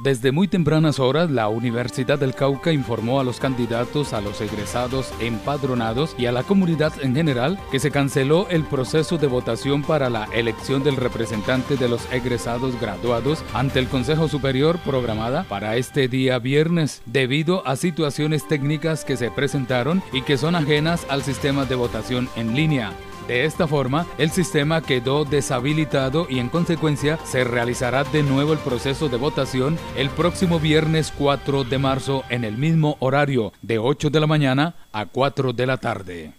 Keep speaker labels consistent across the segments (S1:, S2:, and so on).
S1: Desde muy tempranas horas, la Universidad del Cauca informó a los candidatos, a los egresados empadronados y a la comunidad en general que se canceló el proceso de votación para la elección del representante de los egresados graduados ante el Consejo Superior programada para este día viernes, debido a situaciones técnicas que se presentaron y que son ajenas al sistema de votación en línea. De esta forma, el sistema quedó deshabilitado y en consecuencia se realizará de nuevo el proceso de votación el próximo viernes 4 de marzo en el mismo horario, de 8 de la mañana a 4 de la tarde.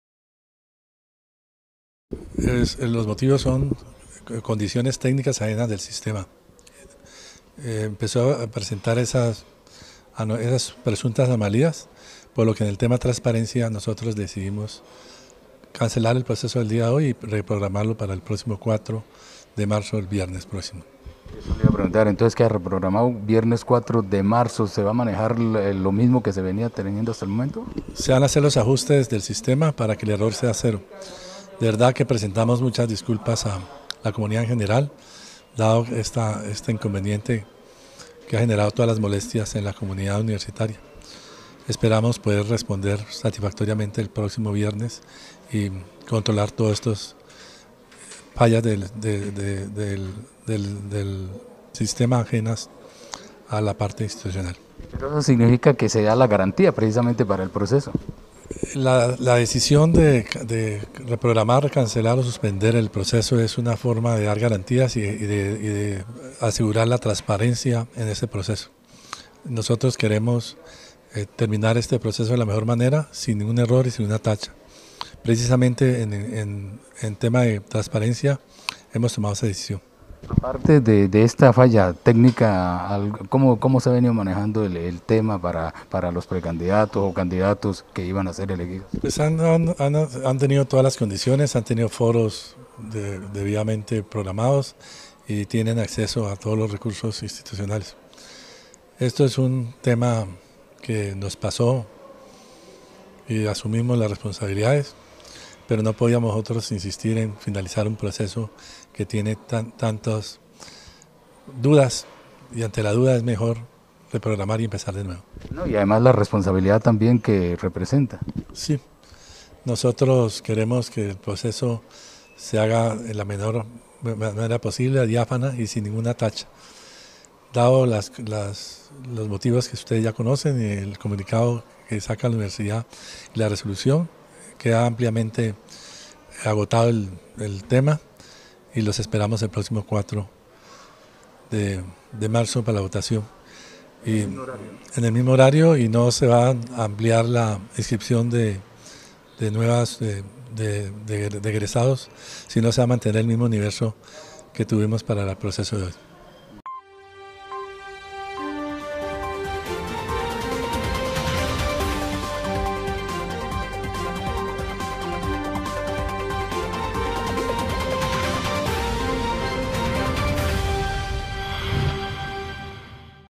S2: Los motivos son condiciones técnicas ajenas del sistema. Empezó a presentar esas presuntas anomalías, por lo que en el tema transparencia nosotros decidimos cancelar el proceso del día de hoy y reprogramarlo para el próximo 4 de marzo, el viernes próximo.
S3: Eso le iba a preguntar, entonces que ha reprogramado viernes 4 de marzo, ¿se va a manejar lo mismo que se venía teniendo hasta el momento? Se van a hacer los ajustes del sistema para que el error sea cero.
S2: De verdad que presentamos muchas disculpas a la comunidad en general, dado este inconveniente que ha generado todas las molestias en la comunidad universitaria. Esperamos poder responder satisfactoriamente el próximo viernes y controlar todos estos fallas del sistema ajenas a la parte institucional.
S3: Pero eso significa que se da la garantía precisamente para el proceso.
S2: La decisión de reprogramar, cancelar o suspender el proceso es una forma de dar garantías y de asegurar la transparencia en ese proceso. Nosotros queremos terminar este proceso de la mejor manera, sin ningún error y sin una tacha. Precisamente en tema de transparencia hemos tomado esa decisión.
S3: Aparte de esta falla técnica, ¿cómo se ha venido manejando el tema para los precandidatos o candidatos que iban a ser elegidos?
S2: Pues han tenido todas las condiciones, han tenido foros debidamente programados y tienen acceso a todos los recursos institucionales. Esto es un tema que nos pasó y asumimos las responsabilidades, pero no podíamos nosotros insistir en finalizar un proceso que tiene tantas dudas, y ante la duda es mejor reprogramar y empezar de nuevo.
S3: No, y además la responsabilidad también que representa.
S2: Sí, nosotros queremos que el proceso se haga en la menor manera posible, diáfana y sin ninguna tacha. Dado los motivos que ustedes ya conocen y el comunicado que saca la universidad y la resolución, queda ampliamente agotado el tema y los esperamos el próximo 4 de marzo para la votación. Y en el mismo horario, y no se va a ampliar la inscripción de egresados, sino se va a mantener el mismo universo que tuvimos para el proceso de hoy.